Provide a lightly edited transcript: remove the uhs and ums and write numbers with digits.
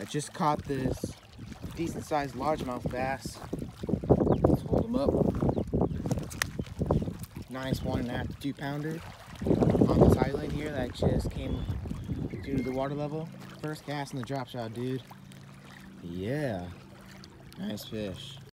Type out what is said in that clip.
I just caught this decent sized largemouth bass. Let's hold him up. Nice 1.5 to 2 pounder on this island here that just came due to the water level. First cast in the drop shot, dude. Yeah, nice fish.